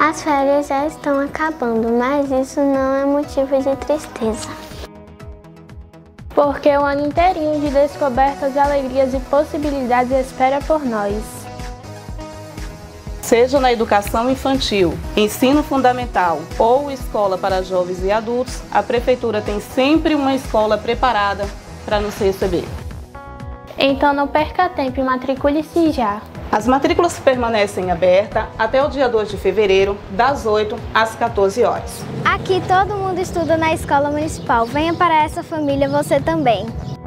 As férias já estão acabando, mas isso não é motivo de tristeza. Porque o ano inteirinho de descobertas, alegrias e possibilidades espera por nós. Seja na educação infantil, ensino fundamental ou escola para jovens e adultos, a Prefeitura tem sempre uma escola preparada para nos receber. Então não perca tempo e matricule-se já. As matrículas permanecem abertas até o dia 2 de fevereiro, das 8 às 14 horas. Aqui todo mundo estuda na escola municipal. Venha para essa família você também.